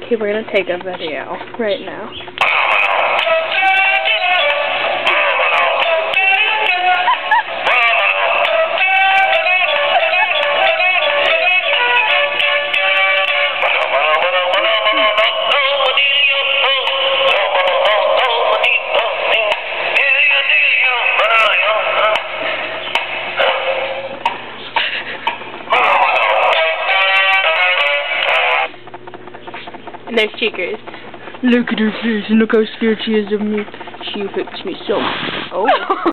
Okay, we're gonna take a video right now. And there's Cheekers. Look at her face and look how scared she is of me. She affects me so much. Oh.